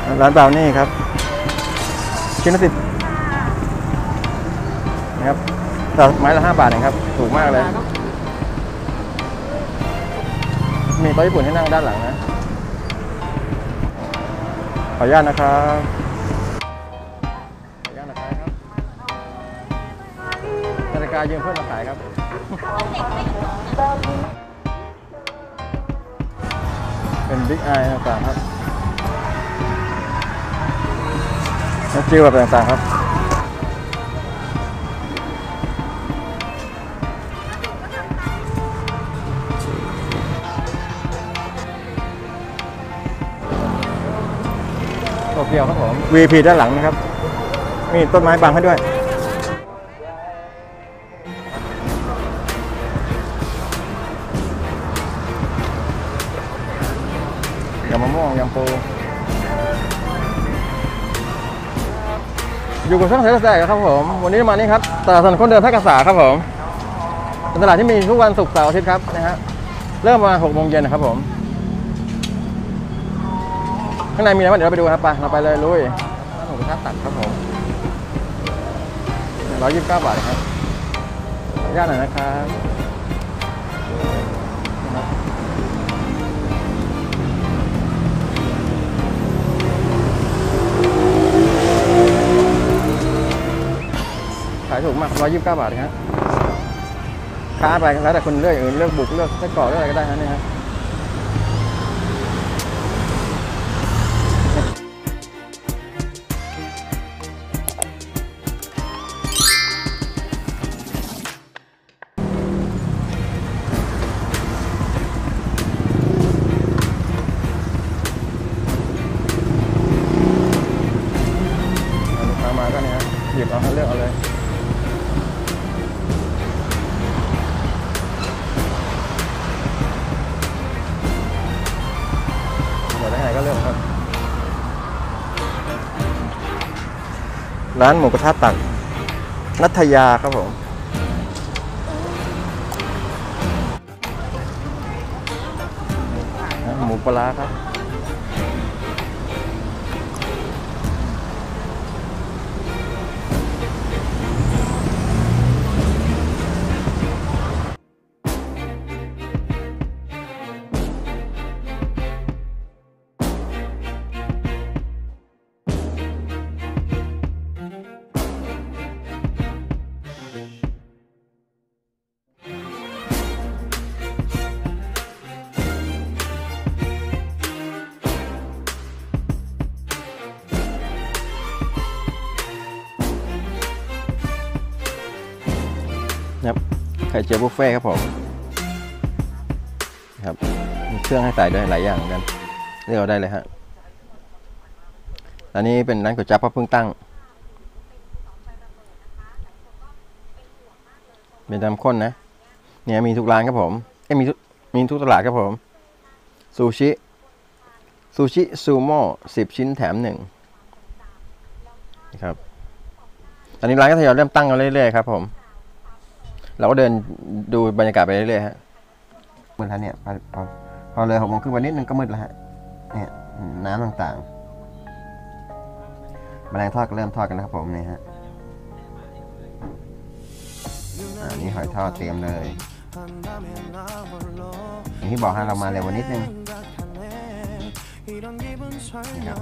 ร้านเบราวนี่ครับชิ้นละ10นะครับแต่ไม้ละ5 บาทเองครับถูกมากเลยมีโต๊ะญี่ปุ่นให้นั่งด้านหลังนะขออนุญาตนะครับขออนุญาตนะครับนาฬิกายืมเพื่อนมาขายครับเป็นบิ๊กไอต่างๆครับน้ำจิ้มแบบต่างๆครับโตเกียวครับผม VIP ด้านหลังนะครับมีต้นไม้บังให้ด้วยยำมะม่วงยำปูอยู่กับช่องเซลล์แสกครับผมวันนี้มานี่ครับตลาดถนนคนเดินท่ากระสาครับผมเป็นตลาดที่มีทุกวันศุกร์เสาร์อาทิตย์ครับนะฮะเริ่มมา6 โมงเย็นนะครับผมข้างในมีอะไรบ้างเดี๋ยวเราไปดูครับไปเราไปเลยลุยร้านหมูกระทะตักครับผม129 บาทครับย่าหน่อยนะครับขายถูกมาก129 บาทครับค้าไปแล้วแต่คนเลือกอื่นเลือกบุกเลือกไส้กรอกเลือกอะไรก็ได้นะเนี่ยครับลูกค้ามาก็เนี่ยหยิบเอาให้เลือกเอาเลยก็เลือกครับร้านหมูกระทะตักนัทยาครับผมหมูปลาครับครับไข่เจียวบุฟเฟ่ครับผมครับมีเครื่องให้ใส่ด้วยหลายอย่างเหมือนกันเลือกเอาได้เลยฮะอันนี้เป็นร้านก๋วยจั๊บเพิ่งตั้งเป็นน้ำข้นนะเนี่ยมีทุกร้านครับผมมีทุกตลาดครับผมซูชิซูโม่10 ชิ้นแถม1นะครับตอนนี้ร้านก็ทยอยเริ่มตั้งกันเรื่อยๆครับผมเราก็เดินดูบรรยากาศไปเรื่อยๆฮะมืดแล้วเนี่ยพอเลย6 โมงครึ่งวันนิดนึงก็มืดแล้วฮะเนี่ยน้ำต่างๆแมลงทอดก็เริ่มทอดกันนะครับผมนี่ฮะนี่หอยทอดเตรียมเลยอย่างที่บอกฮะเรามาเร็ววันนิดนึงนะครับ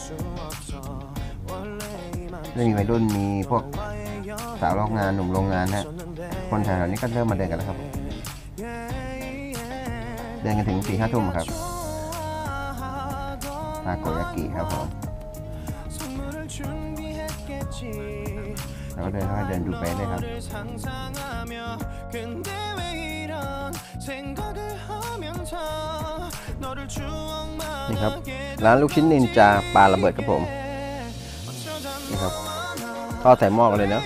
ไม่มีวัยรุ่นมีพวกสาวโรงงานหนุ่มโรงงานฮะคนแถวๆนี้ก็เริ่มมาเดินกันแล้วครับเดินกันถึง4-5 ทุ่มครับทาโกยากิครับผมแล้วก็เดินดูไปเลยครับนี่ครับร้านลูกชิ้นนินจาปลาระเบิดครับผมนี่ครับทอดใส่หม้อกันเลยเนาะ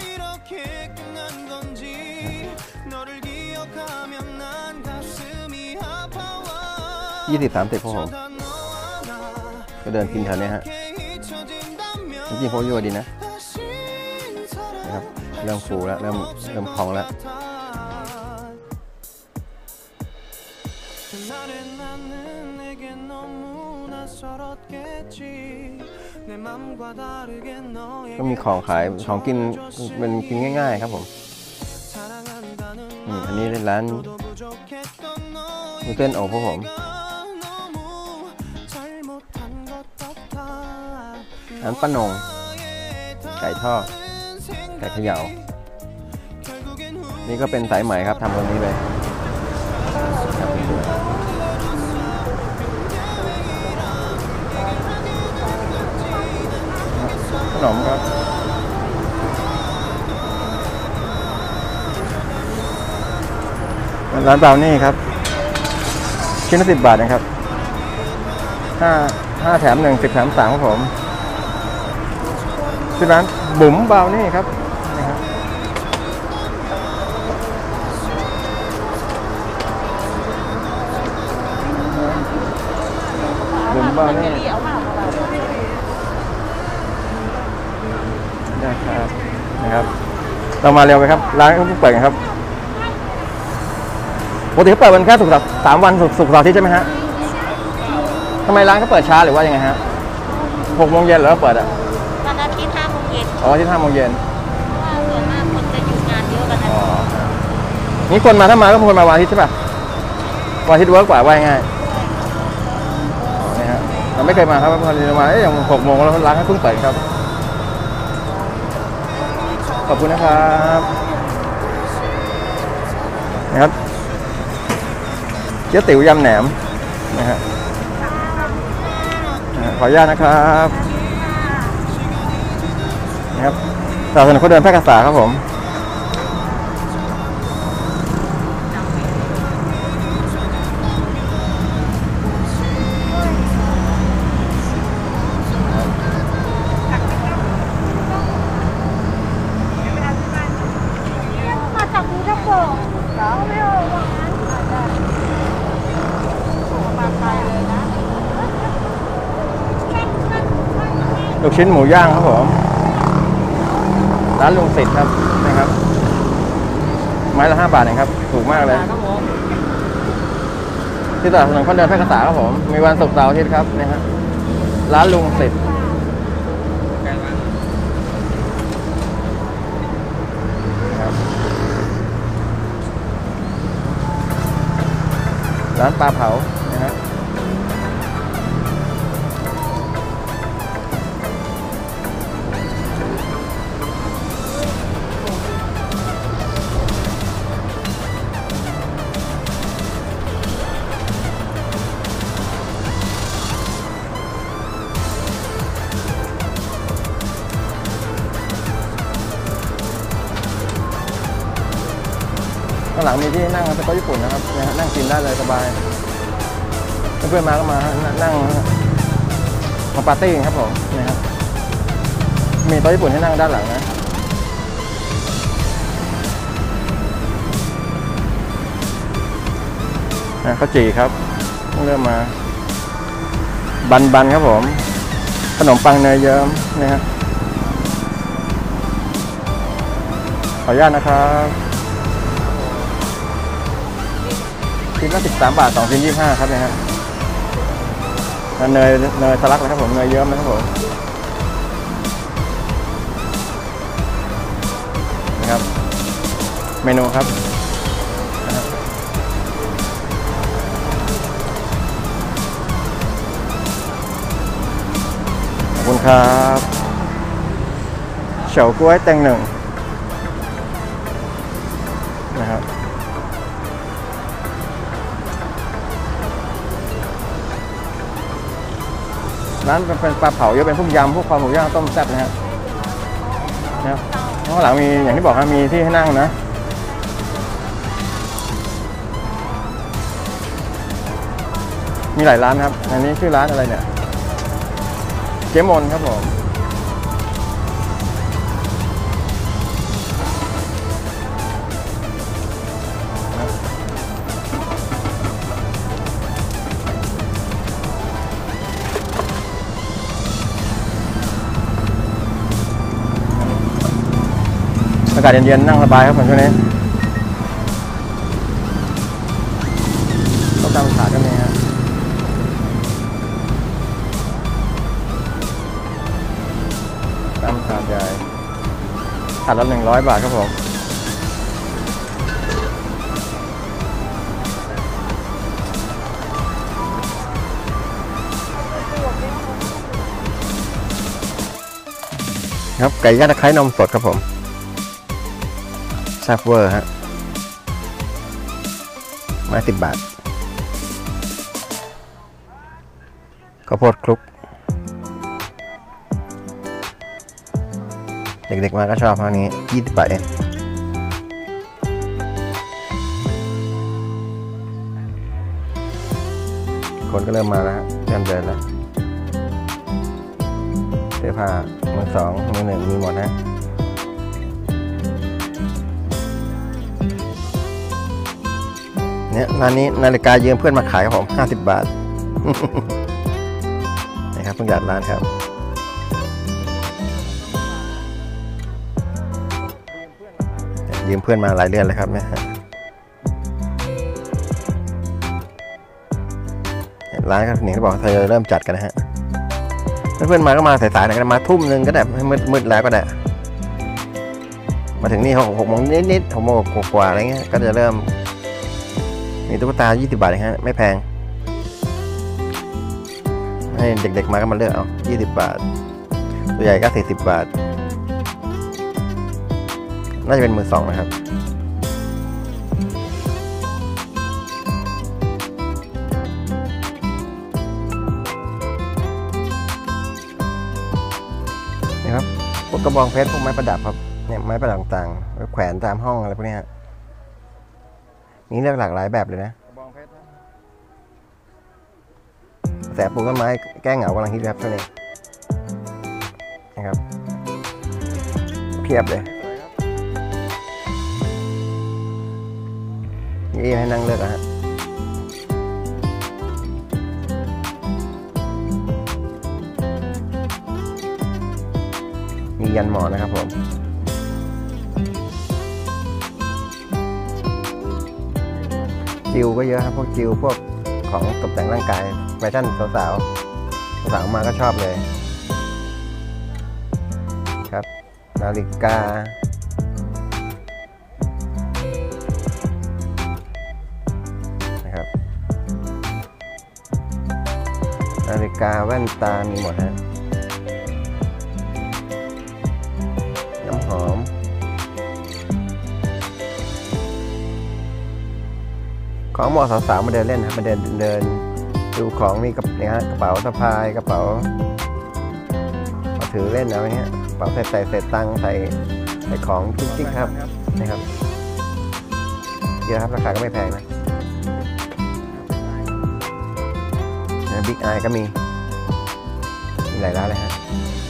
20-30ครับผมก็เดินกินแถวนี้ฮะจริงๆโคตรยั่วดีนะครับเริ่มฟูแล้วเริ่มพองแล้วก็มีของขายของกินเป็นกินง่ายๆครับผมอันนี้ร้านมูเต้นโอ้พวกผมร้านป้านงไก่ทอดไก่เขย่านี่ก็เป็นสายไหมครับทำตรงนี้เลยขนมครับร้านเบานี่ครับชิ้นละ10 บาทนะครับ5แถม1 10แถม3ครับผมที่ร้านบุ๋มเบานี่ครับนะครับบุ๋มเบานี่นะครับเรามาเร็วไปครับร้านเขาเพิ่งเปิดครับปกติเขาเปิดวันแค่ศุกร์3 วันศุกร์เสาร์อาทิตย์ใช่ไหมฮะทำไมร้านเขาเปิดช้าหรือว่ายังไงฮะ6 โมงเย็นหรือว่าเปิดอ่ะวันอาทิตย์5 โมงเย็นอ๋อที่5 โมงเย็นเพราะว่าส่วนมากคนจะหยุดงานเยอะกันนะนี่คนมาถ้ามาก็คนมาวันอาทิตย์ใช่ป่ะวันอาทิตย์เวิร์กกว่าว่าง่ายนี่ฮะเราไม่เคยมาครับพอดีมาอย่าง6 โมงแล้วร้านเขาเพิ่งเปิดครับขอบคุณนะครับนะครับเจ๊ติ๋วยำแหนมนะฮะขออนุญาตนะครับนะครับสาวสนุกเขาเดินแพร่กษาครับผมมาจากนี้ก็เปิดแล้วไม่เอาหวานมาไทยเลยนะลูกชิ้นหมูย่างครับผมร้านลุงสิทธิ์ครับนะครับไม้ละ5 บาทเองครับถูกมากเลยที่ตลาดถนนคนเดินแพร่กษาครับผมมีวันศุกร์เสาร์อาทิตย์ครับนะฮะร้านลุงสิทธิ์ร้านปลาเผานะฮะข้างหลังมีที่นั่งเป็นโต๊ะญี่ปุ่นนะครับนั่งกินได้เลยสบายเพื่อนมาก็มานั่งมาปาร์ตี้ครับผมนะครับมีโต๊ะญี่ปุ่นให้นั่งด้านหลังนะข้าวจี่ครับเริ่มมาบันครับผมขนมปังเนยเยิ้มนะฮะขออนุญาตนะครับชิ้นละ13 บาท2 ชิ้น 25ครับนะฮะเนยทะลักเลยครับผมเนยเยิ้มนะครับผมนะครับเมนูครับขอบคุณครับเฉาก๊วยแตงหนึ่งนะครับร้านเป็นปลาเผาเยอะเป็นพวกยำพวกคอหมูย่างต้มแซ่บนะฮะนะครับข้างหลังมีอย่างที่บอกครับมีที่ให้นั่งนะมีหลายร้านครับอันนี้ชื่อร้านอะไรเนี่ยเจมอนครับผมอากาศเย็นๆนั่งสบายครับผมช่วงนี้ต้องตามขาก็มีฮะถาดละ100 บาทครับผมครับไก่ย่างตะไคร้นมสดครับผมแซ่บเวอร์ฮะไม้10 บาทข้าวโพดคลุกเด็กๆมาก็ชอบพวกนี้20 บาทเองคนก็เริ่มมาแล้วเริ่มเดินแล้วเสื้อผ้ามือสองมือหนึ่งมีหมดนะเนี่ยร้านนี้นาฬิกายืมเพื่อนมาขายครับผม50 บาท นะครับเพิ่งจัดร้านครับยืมเพื่อนมาหลายเดือนเลยครับเนี่ยร้านก็อย่างที่บอกทยอยเริ่มจัดกันนะฮะเพื่อนๆมาก็มาสายๆหน่อยก็มาทุ่มนึงก็ได้มืดแล้วก็ได้มาถึงนี่6 โมงนิดๆ6 โมงกว่าอะไรเงี้ยก็จะเริ่มมีตุ๊กตา20 บาทฮะไม่แพงให้เด็กๆมาก็มาเลือกเอา20 บาทตัวใหญ่ก็40 บาทน่าจะเป็นมือสองนะครับนี่ครับพวกกระบองเพชรพวกไม้ประดับครับเนี่ยไม้ประดับต่างๆแขวนตามห้องอะไรพวกนี้มีเลือกหลากหลายแบบเลยนะกระบองเพชรแสบปลูกต้นไม้แก้เหงากำลังฮิตครับช่วงนี้นะครับเพียบเลยนี่ให้นั่งเลือกนะฮะมียันหมอนนะครับผมจิวก็เยอะครับพวกจิวพวกของตกแต่งร่างกายแฟชั่นสาวมาก็ชอบเลยครับนาฬิกานะครับนาฬิกาแว่นตามีหมดฮะน้ำหอมของเหมาะสาวๆมาเดินเล่นครับมาเดินดูของมีกับเนี่ยฮะกระเป๋าสะพายกระเป๋าถือเล่นอะไรเงี้ยกระเป๋าใส่ตังค์ใส่ของจิ๊กๆครับนะครับเยอะครับราคาก็ไม่แพงนะบิ๊กไอก็มีหลายร้านเลยฮะ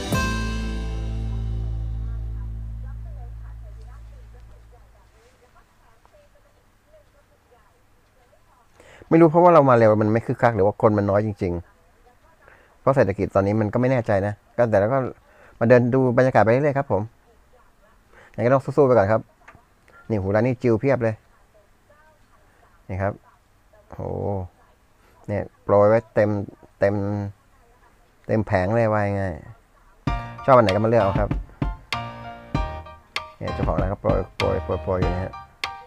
ไม่รู้เพราะว่าเรามาเร็วมันไม่คึกคักหรือว่าคนมันน้อยจริงๆเพราะเศรษฐกิจตอนนี้มันก็ไม่แน่ใจนะก็แต่แล้วก็มาเดินดูบรรยากาศไปเรื่อยๆครับผมยังไงก็ต้องสู้ๆไปก่อนครับนี่หูร้านนี้จิวเพียบเลยนี่ครับโอ้เนี่ยโปรยไว้เต็มแผงเลยว่าง่ายชอบอันไหนก็มาเลือกเอาครับเนี่ยเจ้าของร้านก็โปรยอยู่นะฮะ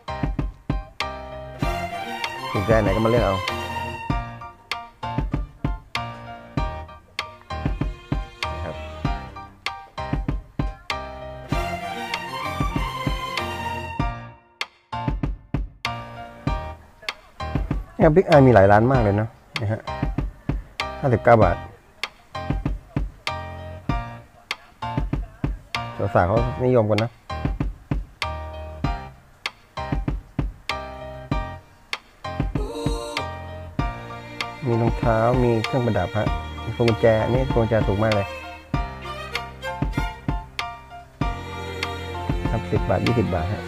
ถูกใจไหนก็มาเลือกเอาครับเนี่ยบิ๊กไอมีหลายร้านมากเลยเนาะนะฮะ59 บาทสาวๆเขานิยมกันนะมีรองเท้ามีเครื่องประดับฮะมีพวงกุญแจนี่พวงกุญแจถูกมากเลยครับ10 บาท20 บาทฮะ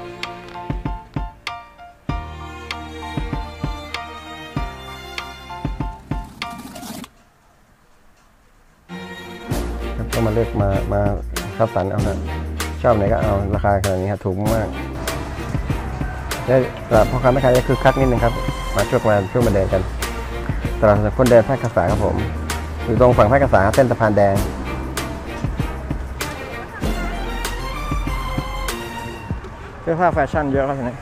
ก็มาเลือกมาคัดสรรเอาฮะชอบไหนก็เอาราคาขนาดนี้ฮะถูกมากได้ตลาดพ่อค้าแม่ค้าจะคึกคักนิดนึงครับมาช่วยมาเดินกันตลาดคนเดินแพร่กษาครับผมอยู่ตรงฝั่งแพร่กษาเส้นสะพานแดงเสื้อผ้าแฟชั่นเยอะครับทีนี้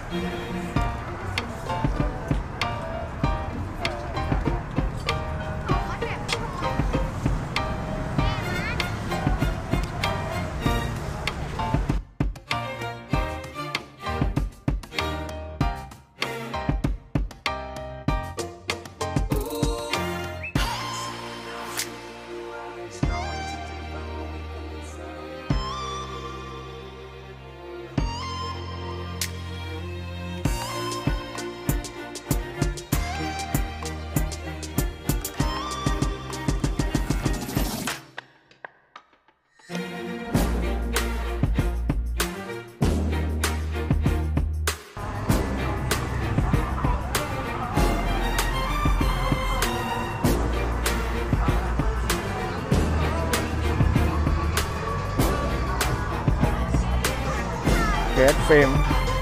เกสฟิล์ม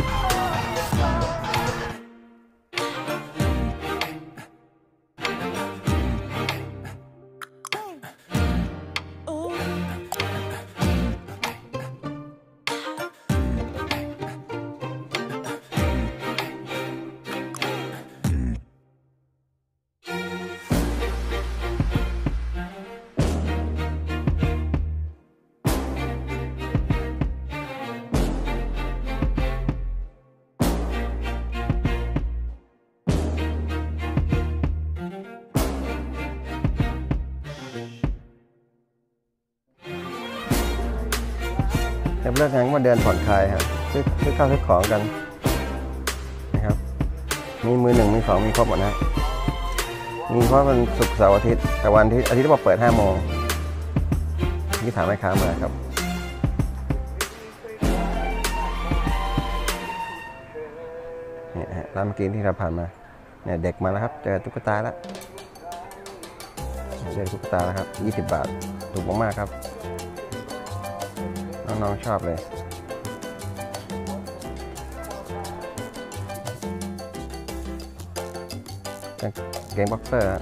เลิกงานก็มาเดินผ่อนคลายครับซื้อข้าวซื้อของกันนะครับมีมือหนึ่งมือสองมีครบหมดนะมีเพราะมันศุกร์เสาร์อาทิตย์แต่วันอาทิตย์เราเปิด5 โมงที่ถามแม่ค้ามาครับเนี่ยร้านเมื่อกี้ที่เราผ่านมาเนี่ยเด็กมาแล้วครับเจอตุ๊กตาแล้วเจอตุ๊กตาแล้วครับ20 บาทถูกมากๆครับน้องๆชอบเลยเกงบ็อกเซอร์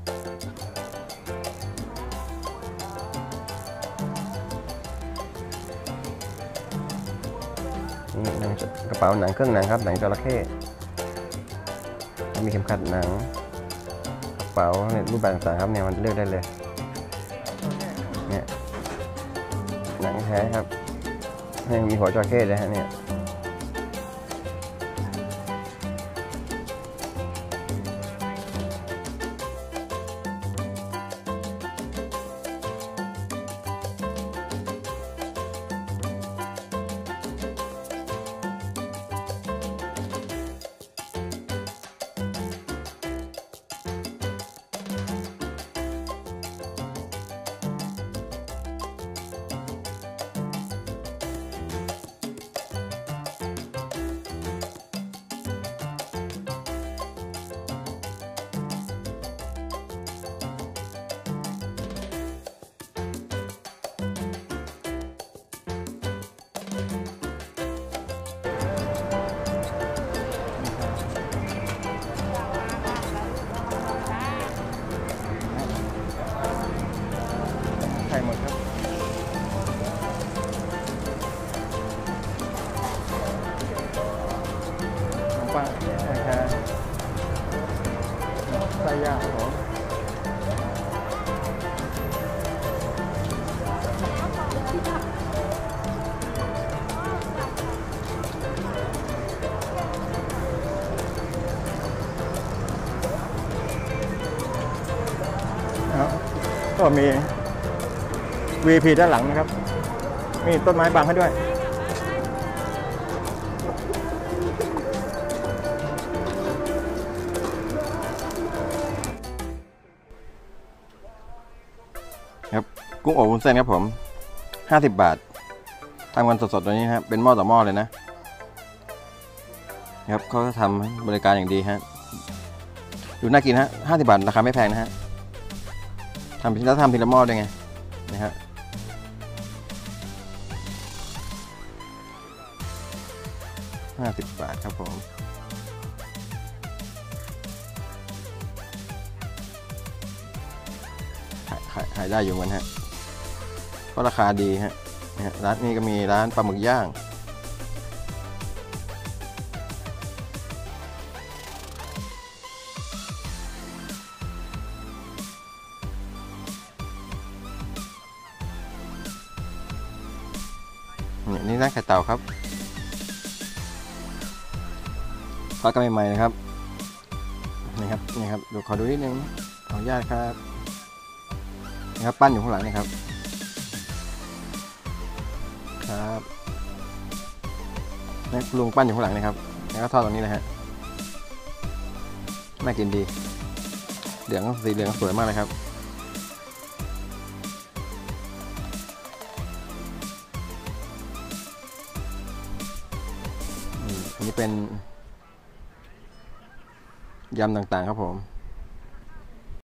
นี่กระเป๋าหนังเครื่องหนังครับหนังจระเข้มีเข็มขัดหนังกระเป๋าเนี่ยรูปแบบต่างๆครับเนี่ยมันเลือกได้เลยเนี่ยหนังแท้ครับนี่มีหัวจระเข้เลยฮะเนี่ยใส่หมดครับขนมปังนะครับไส้ย่างของก็มี VP ด้านหลังนะครับมีต้นไม้บังให้ด้วยครับกุ้งอบวุ้นเส้นครับผม50 บาททำกันสดๆตัวนี้ครับเป็นหม้อต่อหม้อเลยนะครับเขาทำบริการอย่างดีฮะดูน่ากินฮะ50 บาทราคาไม่แพงนะฮะทำทีละหม้อด้วยไงนะฮะ50 บาทครับผมขายได้อยู่มันฮะก็ราคาดีฮะร้านนี้ก็มีร้านปลาหมึกย่างนี่น่าไข่เต่าครับทอดกันใหม่ๆนะครับนี่ครับดูขอดูนิดนึงขออนุญาตครับนี่ครับปั้นอยู่ข้างหลังนี่ครับครับนี่ลุงปั้นอยู่ข้างหลังนะครับแล้วก็ทอดตรงนี้นะฮะน่ากินดีสีเหลืองสวยมากเลยครับอันนี้เป็นยำต่างๆครับผม